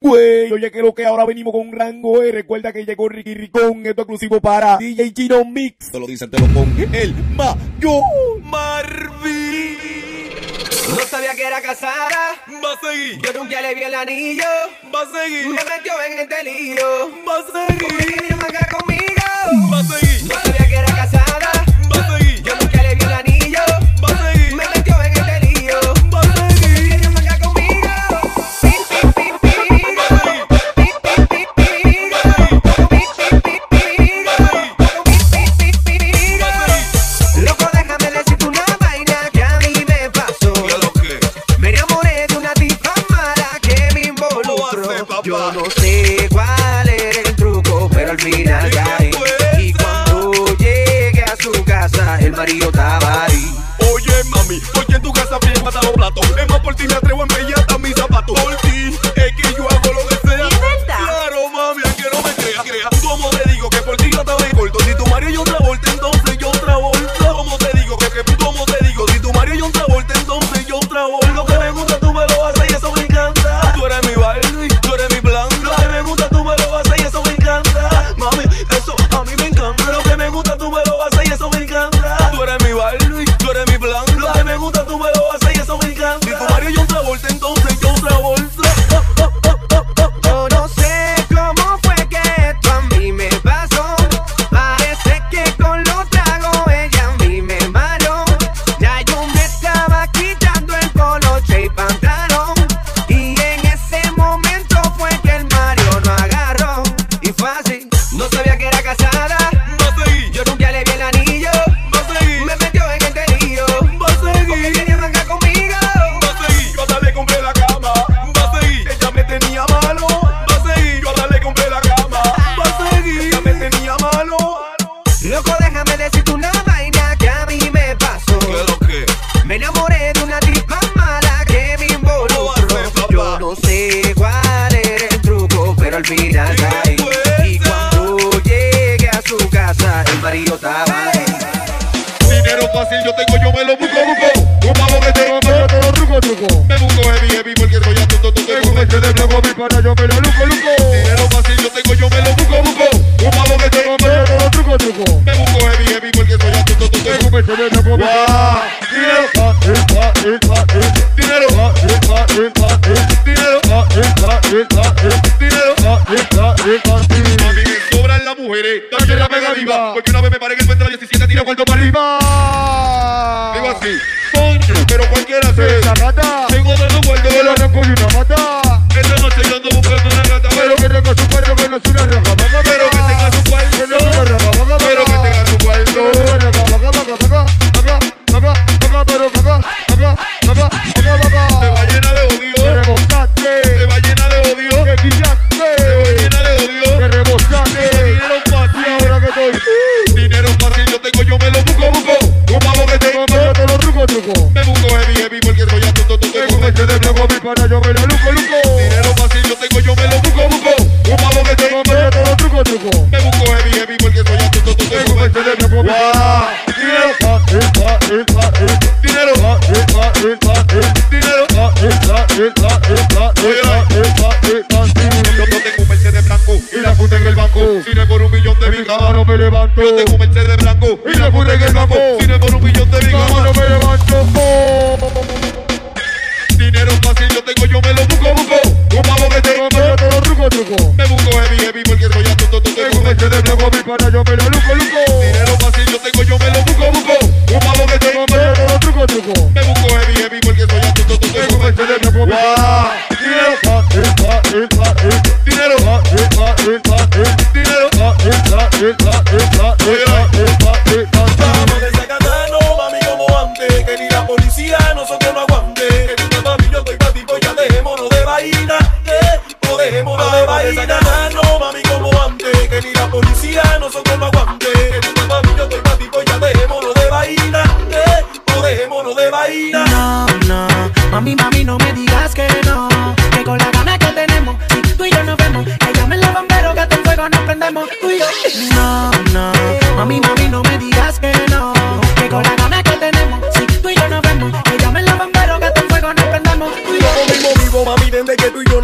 Güey, oye que lo que ahora venimos con un rango, recuerda que llegó Ricky Ricón, esto exclusivo para DJ Chino Mix. Te lo dicen, te lo pongo, el Mayo Marvin. No sabía que era casada, Va a seguir, yo nunca le vi el anillo, va a seguir, me metió en este lío, va a seguir, quería mangar conmigo. va a seguir, No sabía que era casada, va a seguir, yo nunca le vi el anillo, va a seguir, me metió en este lío, va a seguir. quería mangar conmigo. Pi, pi, pi, pi, pi, pi, pi, pi, pi, Loco, déjame decirte una vaina que a mí me pasó. Me enamoré de una tipa mala que me involucró. Yo no sé cuál era el truco, pero al final caí. Y cuando llegué a su casa, el marido estaba ahí. Oye mami, porque en tu casa bien matado plato. Es más por ti me atrevo a embellar mis zapatos. Por ti es que yo hago lo que sea. ¿Es verdad? Claro mami, aunque no me crea. ¿Cómo te digo que por ti yo estaba en corto? Si tu marido yo otra vuelta, entonces yo otra vuelta. ¿Cómo te digo cómo te digo? Si tu marido yo otra vuelta, entonces yo otra vuelta. Lo que me gusta tú me lo haces y eso me encanta. Tú eres mi Barbie, tú eres mi plan. Lo que me gusta tú me lo haces y eso me encanta. Mami, eso a mí me encanta. Lo que me gusta tú me lo haces y eso me encanta. Tú eres mi Barbie, tú eres mi plan. Lo que me gusta tú me lo haces y eso me encanta. Si tu marido yo otra vuelta, entonces yo otra vuelta. Yo no sé cómo fue que esto a mí me pasó. Parece que con los tragos ella a mí me maló. Ya yo me estaba quitando el coloche y pantalón. Y en ese momento fue que el Mario no agarró. Y fue así, no sabía que era casada. Va a seguir, Yo nunca le vi el anillo. va a seguir, Me metió en este lío. va a Porque seguir. quería mangar conmigo. Va a seguir, yo hasta le compré la cama. Va a seguir, ella me tenía malo. Va a seguir, yo hasta le compré la cama. Va a seguir, ella me tenía malo. Loco, déjame decirte una vaina que a mí me pasó. Me enamoré de una tipa mala que me involucró. Yo no sé cuál era el truco, pero al final caí. Y cuando llegué a su casa, el marido estaba ahí. Dinero fácil yo tengo, yo me lo busco. Un pavo que tengo, me lo truco. Me busco heavy, porque soy a tonto. Tengo un este de blanco, mi pana, yo me lo luco. Dinero fácil yo tengo, yo me lo busco. Un pavo que tengo, me lo truco. Me busco heavy, porque soy a tonto. Tengo un este de blanco, mi pana. Dinero fácil. Dinero fácil. Mami, me sobran las mujeres, dame la pega viva. Porque una vez me paré en el puente a las 17, tira cuarto para arriba. Digo así, coño, pero cualquiera se desacata. Tengo de tu cuarto, me lo arranco y una mata. Esta noche yo ando buscando una gata. Pero que tenga su cuarto, que no es una raja. Pero que tenga su cuarto, pero que tenga su cuarto. Te va llena de odio. Te va llena de odio. Te va llena de odio. Dinero fácil. Dinero fácil yo tengo, yo me lo busco. Un pavo que tengo, me busco heavy, porque soy a tonto. Tengo un este de blanco, mi pana, yo me lo luco. Dinero fácil yo tengo, yo me lo busco. Un pavo que tengo, me busco heavy, porque soy a tonto. Tengo un este de blanco, mi pana. Dinero yo tengo un Mercedes blanco y la puse en el banco. Si no es por 1 millón de mi cama no me levanto. Yo tengo un Mercedes blanco y la puse en el banco. Si no es por 1 millón de mi cama no me levanto. Dinero fácil yo tengo, yo me lo busco. Un pavo que tengo, me busco heavy, porque soy a tonto. Tengo un Mercedes blanco, mi pana, yo me lo luco. Dinero fácil yo tengo, yo me lo busco. Un pavo que tengo, me busco heavy, porque soy a tonto. Tengo un Mercedes blanco, mi pana. Vamos desacatando, mami, como antes. Que ni la policía nosotros no aguante. Que tú mami, yo estoy pa' ti, pues ya dejémonos de vaina. O dejémonos de vaina. Desacatando, mami, como antes. Que ni la policía nosotros no aguante. Que tú mami, yo estoy pa' ti, pues ya dejémonos de vaina. O dejémonos de vaina. No, mami, no me digas que no. Que con la gana que tenemos, si tú y yo nos vemos, que llamen los bomberos que hasta el fuego nos prendemos, tú y yo. No, mami, no me digas que no. Que con la gana que tenemos, si tú y yo nos vemos, que llamen los bomberos que hasta el fuego nos prendemos, tú y yo. Vivo, mami, desde que tú y yo nos conocemos.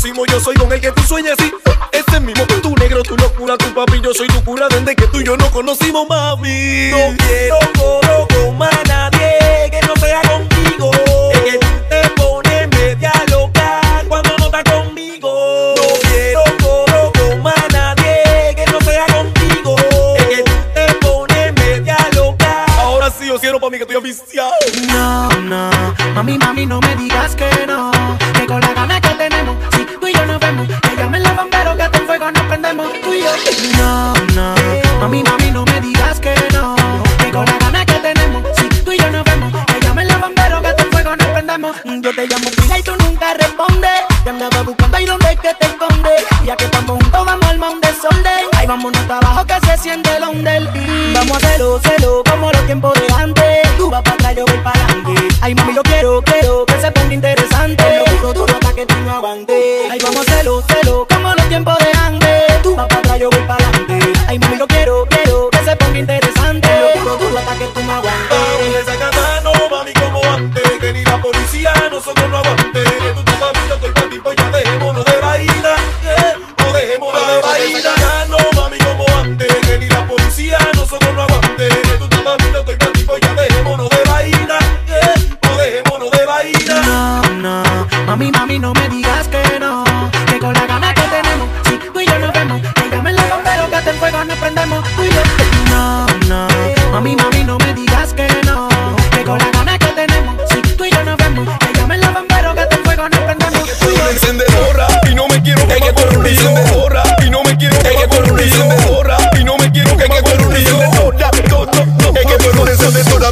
conocimos, yo soy con el que tú sueñas y ese mismo, tu negro, tu locura, tu papi, yo soy tu cura desde que tú y yo nos conocimos, mami. No quiero coro con más nadie que no sea contigo. Es que tú te pones media loca cuando no estás conmigo. No quiero coro con más nadie que no sea contigo. Es que tú te pones media loca. Ahora sí, yo quiero pa' mí que estoy oficial. No, no, mami, mami, no me digas que no. Que con la gana que tenemos, si tú y yo nos vemos, que llamen los bomberos que hasta el fuego nos prendemos, tú y yo. No, no, mami, mami, no me digas que no. Que con la gana que tenemos, si tú y yo nos vemos, que llamen los bomberos que hasta el fuego nos prendemos. Yo te llamo pila y tú nunca respondes. Te andaba buscando y dónde es que te escondes. Ya que estamos juntos vamos al man desorden. Ahí vámonos abajo que se siente el under. Vamos a hacerlo, celo, como los tiempos de antes. Tú vas para atrás, yo voy para adelante. Ay mami, yo quiero que se ponga interesante. Lo duro hasta que tú no aguantes. Ay vamos a hacerlo, celo, como los tiempos de antes. Tú vas para atrás, yo voy para adelante. Ay mami, yo quiero que se ponga interesante. Lo duro hasta que tú no aguantes. No, mami, como antes, que ni la policía nosotros no aguante. Que tú estás mami, yo estoy pa' ti, pues ya dejémonos de vaina, no dejémonos de vaina. No, mami, como antes, que ni la policía nosotros no aguante. Que tú estás mami, yo estoy pa' ti, pues ya dejémonos de vaina, no dejémonos de vaina. No, no, mami, mami, no me digas que no. Que con la gana que tenemos, si tú y yo nos vemos, que llamen los bomberos que hasta el fuego nos prendemos, tú y yo. No, no, mami, mami, no me digas que no. Que con la gana que tenemos, si tú y yo nos vemos, que llamen los bomberos que hasta el fuego nos prendemos, tú y yo. Encendedora y no me quiero quemar por un río. Encendedora y no me quiero quemar por un río. Encendedora y no me quiero quemar por un río. Es que tú eres una encendedora,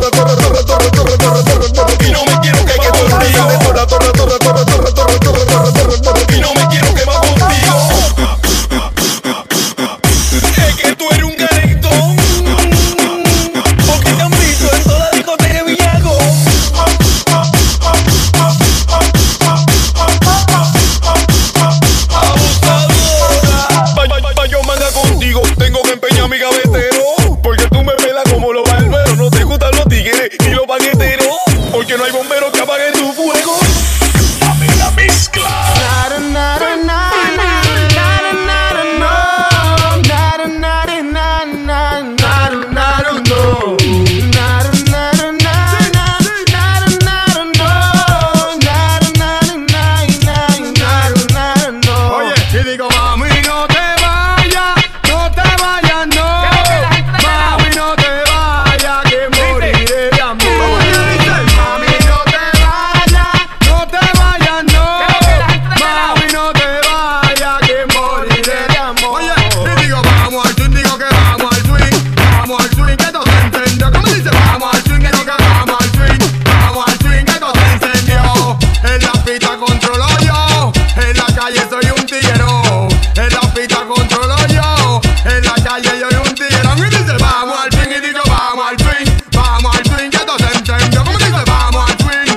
y no me quiero quemar por un río. Y no me quiero quemar contigo. Es que tú eres un calentón. Porque te han visto en toda la discoteca de Villago. Yo manga contigo, tengo que empeñar mi gavetero. Porque tú me pelas como los barberos. No te gustan los tigres ni los paqueteros. Porque no hay bomberos que apaguen tu fuego. Dame la mezcla. Oye, y digo, mami, no te vayas, no te vayas, no. Mami, no te vayas, que moriré de amor. Mami, no te vayas, no te vayas, no. Mami, no te vayas, que moriré de amor. Oye, y digo, vamos al swing, digo que vamos al swing, que todo se encendió. ¿Cómo dice? Vamos al swing, digo que vamos al swing, que todo se encendió. En la pista controlo yo, en la calle soy un tiguero. En la pista controlo yo, en la calle yo soy un tiguero. Y dice, vamos al swing, y digo, vamos al swing, que todo se encendió. ¿Cómo dice? Vamos al swing,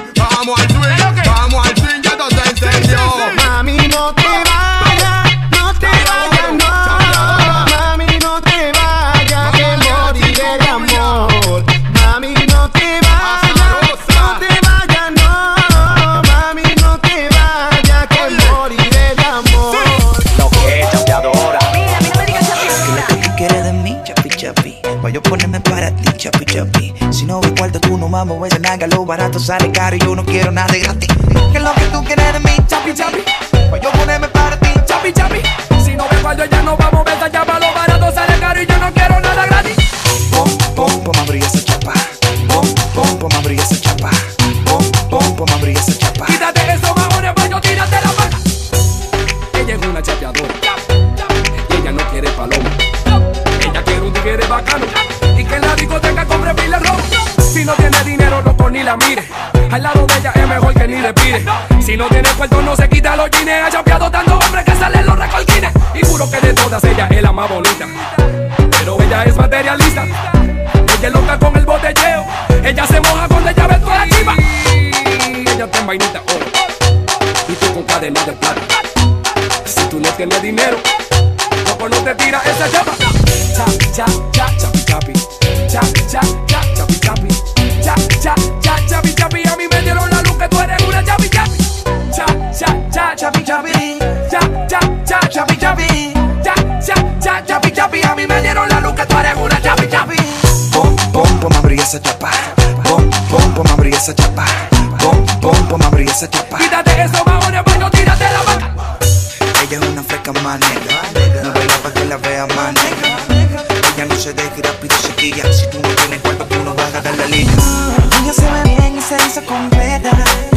que todo se encendió. Mami, no te vayas, no te vayas, no. Mami, no te vayas, que moriré de amor. Mami, no te vayas, no te vayas, no. Mami, no te vayas, que moriré de amor. Lo que es chapeadora. Dile que tú quieres de mí, chapi chapi. Voy yo ponerme para ti, chapi chapi. Si no voy cuarto tú no mames, ese naga lo barato sale caro y yo no quiero nada de gratis. ¿Qué es lo que tú quieres de mí, chapi chapi? Voy yo ponerme para ti, chapi chapi. Si no me guardo ya no vamos a ver allá para lo barato sale caro y yo no quiero nada gratis. Pom, abrir esa chapa. Pom, abrir esa chapa. Pom, abrir esa chapa. Quítate esos mamones pa' yo tírate la vaca. Ella es una chapeadora y ella no quiere paloma. Ella quiere un tigre bacano y que en la discoteca compre pila rojo. Si no tiene dinero loco ni la mire. Al lado de ella es mejor que ni le pide. Si no tiene cuarto no se quita los jeans. Ha chapeado tanto hombres que salen los recolquines. Y juro que de todas ella es la más bonita. Pero ella es materialista. Ella es loca con el botelleo. Ella se moja cuando ella ve toda la chiva. Ella está en vainita oro y tú con cadena de plata. Si tú no tienes dinero, loco no te tira esa chapa. Cha, cha, cha, chapi, chapi. Cha, cha, cha, chapi, chapi. Cha, cha, cha, chapi, chapi. A mí me dieron la luz que tú eres una chapi, chapi. Cha, cha, cha, chapi, chapi. Chapi, chapi. Chapi, chapi. A mí me dieron la luz que tú eres una chapi, chapi. Pom, pom, pom, abrí esa chapa. Pom, pom, pom, abrí esa chapa. Pom, pom, pom, abrí esa chapa. Quítate esos bajones, baño, tírate la vaca. Ella es una fresca más negra. No baila pa' que la vea más negra. Ella no se deja y rápido se quilla. Si tú no tienes cuarto, tú no vas a dar la liga. Ella se ve bien y se hizo completa.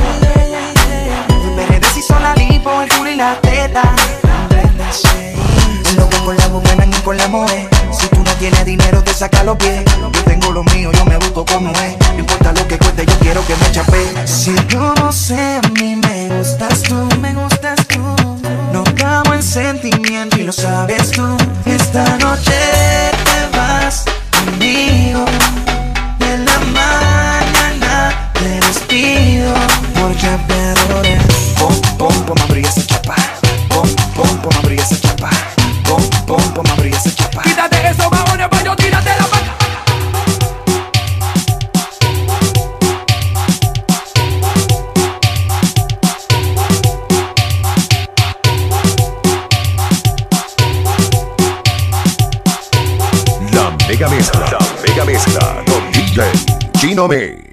PRD se hizo la lipo, el culo y la teta. Loco con la buena y con la moe. Si tú no tienes dinero, te saca los pies. Yo tengo lo mío, yo me busco como es. No importa lo que cueste, yo quiero que me chape. Si yo no sé, a mí me gustas tú, me gustas tú. No cago en sentimiento y lo sabes tú. Esta noche te vas conmigo. De la mañana te despido por chapeadores. Pom, pom, pom, abrí esa chapa. Pom, pom, pom, abrí esa chapa. Pom, pom, pom, abrí esa chapa. Quítate esos bajones, baño, tírate la vaca. La mega mezcla con DJ Chino Me.